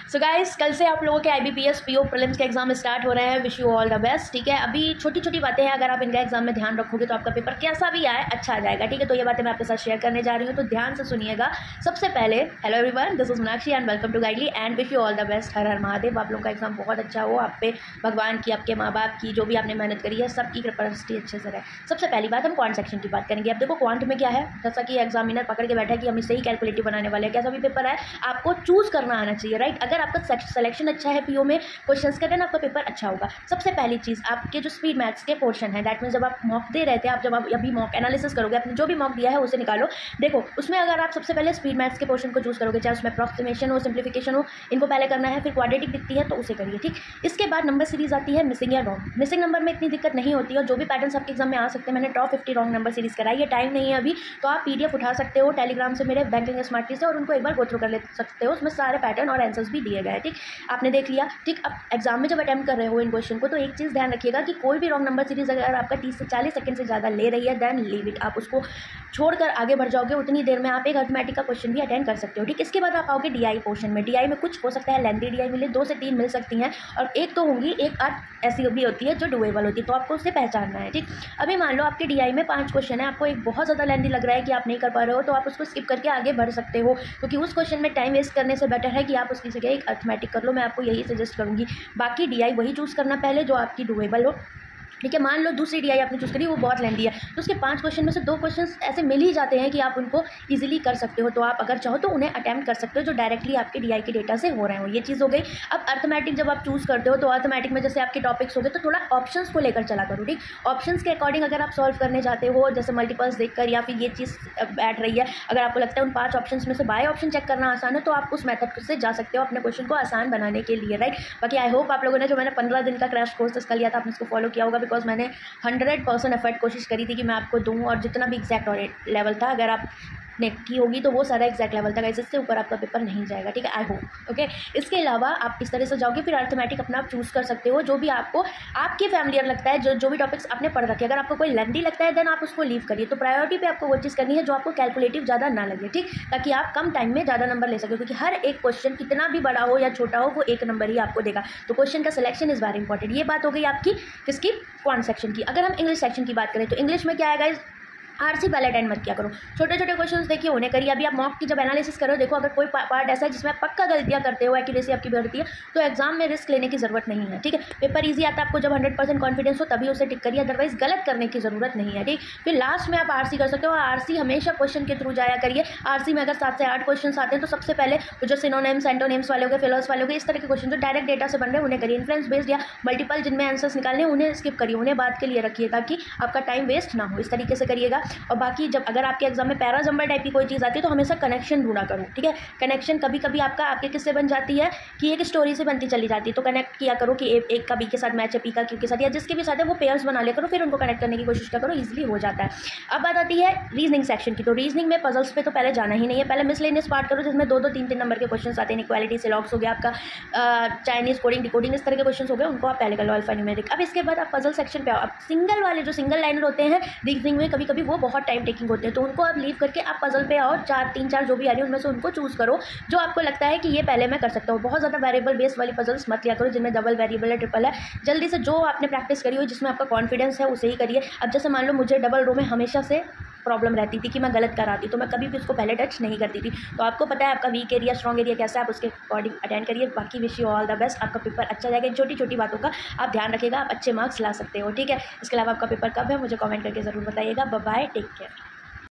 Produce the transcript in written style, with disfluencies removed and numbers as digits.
So guys, कल से आप लोगों के IBPS PO प्रीलिम्स के एग्जाम स्टार्ट हो रहे हैं। Wish you all the best. ठीक है, अभी छोटी छोटी बातें हैं, अगर आप इनका एग्जाम में ध्यान रखोगे तो आपका पेपर कैसा भी आए अच्छा आ जाएगा। ठीक है, तो ये बातें मैं आपके साथ शेयर करने जा रही हूँ, तो ध्यान से सुनिएगा। सबसे पहले hello everyone, this is Meenakshi and welcome to Guidely and wish you all the best. हर हर महादेव। आप लोगों का एग्जाम बहुत अच्छा हो, आप पे भगवान की, आपके माँ बाप की, जो भी आपने मेहनत करी है, सबकी कैपेसिटी अच्छे से रहे। सबसे पहली बात, हम क्वांट सेक्शन की बात करेंगे। अब देखो क्वांट में क्या है, जैसा कि एग्जामिनर पकड़ के बैठा है कि हम इससे ही कैलकुलेटिव बनाने वाले हैं। कैसा भी पेपर है, आपको चूज करना आना चाहिए, राइट। अगर आपका सिलेक्शन अच्छा है पीओ में क्वेश्चंस का, देन आपका पेपर अच्छा होगा। सबसे पहली चीज़, आपके जो स्पीड मैथ्स के पोर्शन है, दैट मीन जब आप मॉक दे रहे थे, आप जब आप अभी मॉक एनालिसिस करोगे, आपने जो भी मॉक दिया है उसे निकालो। देखो उसमें अगर आप सबसे पहले स्पीड मैथ्स के पोर्शन को चूज करोगे, चाहे उसमें अप्रॉक्सीमेशन हो, सिंप्लीफिकेशन हो, इनको पहले करना है। फिर क्वाड्रेटिक दिखती है तो उसे करिए, ठीक। इसके बाद नंबर सीरीज आती है मिसिंग या रॉन्ग। मिसिंग नंबर में इतनी दिक्कत नहीं होती है, जो भी पैटर्न्स आपके एग्जाम में आ सकते हैं। मैंने टॉप 50 रॉन्ग नंबर सीरीज कराई है, टाइम नहीं है अभी, तो आप PDF उठा सकते हो टेलीग्राम से मेरे बैंकिंग स्मार्टली से, और उनको एक बार गो थ्रू कर ले सकते हो। उसमें सारे पैटर्न और आंसर्स भी दिए गए हैं, ठीक। आपने देख लिया, ठीक। अब एग्जाम में जब अटेम्प्ट कर रहे हो इन क्वेश्चन को, तो एक चीज़ ध्यान रखिएगा कि कोई भी रॉन्ग नंबर सीरीज अगर आपका 30 से 40 सेकंड से ज़्यादा ले रही है, देन लीव इट। आप उसको छोड़कर आगे बढ़ जाओगे, उतनी देर में आप एक अर्थमेटिक का क्वेश्चन भी अटेंड कर सकते हो, ठीक। इसके बाद आप आओगे DI पोर्शन में। DI में कुछ हो सकता है लेंथी DI मिले, 2 से 3 मिल सकती हैं, और एक तो होंगी, एक 8 ऐसी भी होती है जो डुएबल होती है, तो आपको उससे पहचानना है, ठीक। अभी मान लो आपके DI में 5 क्वेश्चन है, आपको एक बहुत ज़्यादा लेंथी लग रहा है कि आप नहीं कर पा रहे हो, तो आप उसको स्किप करके आगे बढ़ सकते हो, क्योंकि उस क्वेश्चन में टाइम वेस्ट करने से बेटर है कि आप उसकी जगह एक अर्थमेटिक कर लो। मैं आपको यही सजेस्ट करूँगी। बाकी DI वही चूज़ करना पहले जो आपकी डुएबल हो, ठीक है। मान लो दूसरी DI आपने चूज़ करी, वो बहुत लेंथी है, तो उसके 5 क्वेश्चन में से 2 क्वेश्चन ऐसे मिल ही जाते हैं कि आप उनको इजीली कर सकते हो, तो आप अगर चाहो तो उन्हें अटेम्प्ट कर सकते हो, जो डायरेक्टली आपके DI के डेटा से हो रहे हो। ये चीज़ हो गई। अब अर्थमेटिक जब आप चूज़ करते हो, तो अर्थमेटिक में जैसे आपके टॉपिक्स हो गए, तो थोड़ा ऑप्शंस को लेकर चला करो, ठीक। ऑप्शंस के अकॉर्डिंग अगर आप सॉल्व करने जाते हो, जैसे मल्टीपल्स देखकर, या फिर ये चीज़ बैठ रही है, अगर आपको लगता है उन 5 ऑप्शन में से बाय ऑप्शन चेक करना आसान है, तो आप उस मेथड से जा सकते हो अपने क्वेश्चन को आसान बनाने के लिए, राइट। बाकी आई होप आप लोगों ने, जो मैंने 15 दिन का क्रैश कोर्स इसका लिया था, आपने इसको फॉलो किया होगा, बिकॉज मैंने 100% एफर्ट कोशिश करी थी कि मैं आपको दूँ, और जितना भी एग्जैक्ट और लेवल था, अगर आप ने की होगी तो वो सारा एग्जैक्ट लेवल था, इससे ऊपर आपका पेपर नहीं जाएगा, ठीक है। I hope okay. इसके अलावा आप इस तरह से जाओगे, फिर अर्थमेटिक अपना आप चूज़ कर सकते हो, जो भी आपको आपके फैमिलियर लगता है, जो भी टॉपिक्स आपने पढ़ रखे। अगर आपको कोई लेंथी लगता है, देन आप उसको लीव करिए। तो प्रायोरिटी पे आपको वो चीज़ करनी है जो आपको कैलकुलेटिव ज़्यादा ना लगे, ठीक, ताकि आप कम टाइम में ज़्यादा नंबर ले सके, क्योंकि हर एक क्वेश्चन कितना भी बड़ा हो या छोटा हो, वो 1 नंबर ही आपको देगा। तो क्वेश्चन का सिलेक्शन इज़ वेरी इंपॉर्टेंट। ये बात हो गई आपकी किसकी, क्वांट सेक्शन की। अगर हम इंग्लिश सेक्शन की बात करें, तो इंग्लिश में क्या है गाइस, RC पहले अटेंड मत किया करो, छोटे छोटे क्वेश्चंस देखिए उन्हें करिए। अभी आप मॉक की जब एनालिसिस करो, देखो अगर कोई पार्ट ऐसा है जिसमें आप पक्का गलतियां करते हो, एक्यूरेसी आपकी बढ़ती है, तो एग्जाम में रिस्क लेने की जरूरत नहीं है, ठीक है। पेपर इजी आता है आपको जब 100% कॉन्फिडेंस हो, तभी उसे टिक करिए, अदरवाइज गलत करने की जरूरत नहीं है, ठीक। फिर लास्ट में आप RC कर सकते हो, और RC हमेशा क्वेश्चन के थ्रू जाया करिए। RC में अगर 7 से 8 क्वेश्चन आते हैं, तो सबसे पहले जो सिनोनिम्स, एंटोनिम्स वाले हो गए, फिलर्स वाले हो गए, इस तरह के क्वेश्चन जो डायरेक्ट डेटा से बन रहे हैं उन्हें करिए। इन्फ्लुएंस बेस्ड या मल्टीपल जिनमें आंसर्स निकालने, उन्हें स्किप करिए, उन्हें बात के लिए रखिए, ताकि आपका टाइम वेस्ट ना हो। इस तरीके से करिएगा। और बाकी जब अगर आपके एग्जाम में पैराजंबल टाइप की कोई चीज़ आती है, तो हमेशा कनेक्शन ढूंढा करो, ठीक है। कनेक्शन कभी कभी आपके किससे बन जाती है कि एक स्टोरी से बनती चली जाती है, तो कनेक्ट किया करो कि एक का बी के साथ मैच है, पी का क्यू के साथ, या जिसके भी साथ है वो पेयर्स बना लिया करो, फिर उनको कनेक्ट करने की कोशिश करो, इजीली हो जाता है। अब बात आती है रीजनिंग सेक्शन की। तो रीजनिंग में पजल्स पे तो पहले जाना ही नहीं है, पहले मिसलेनियस पार्ट करो, जिसमें 2-2, 3-3 नंबर के क्वेश्चन आते हैं। इक्वालिटी से लॉग्स हो गया आपका, चाइनीज कोडिंग, डिकोडिंग, इस तरह के क्वेश्चन हो गए, उनको आप पहले कर लो, अल्फा न्यूमेरिक। अब इसके बाद आप पजल सेक्शन पे आओ। अब सिंगल वाले जो सिंगल लाइनर होते हैं रीजनिंग में, कभी कभी वो बहुत टाइम टेकिंग होते हैं, तो उनको आप लीव करके आप पजल पे आओ। 3-4 जो भी आ रही है उनमें से उनको चूज करो, जो आपको लगता है कि ये पहले मैं कर सकता हूँ। बहुत ज़्यादा वेरिएबल बेस्ड वाली पजल्स मत लिया करो, जिनमें डबल वेरिएबल है, ट्रिपल है। जल्दी से जो आपने प्रैक्टिस करी हो, जिसमें आपका कॉन्फिडेंस है, उसे ही करिए। अब जैसे मान लो मुझे डबल रो में हमेशा से प्रॉब्लम रहती थी कि मैं गलत कराती, तो मैं कभी भी उसको पहले टच नहीं करती थी। तो आपको पता है आपका वीक एरिया, स्ट्रॉन्ग एरिया कैसा है, आप उसके अकॉर्डिंग अटेंड करिए। बाकी wish you all the best. आपका पेपर अच्छा जाएगा। इन छोटी छोटी बातों का आप ध्यान रखिएगा, आप अच्छे मार्क्स ला सकते हो, ठीक है। इसके अलावा आपका पेपर कब है मुझे कमेंट करके ज़रूर बताइएगा। Bye bye, take care.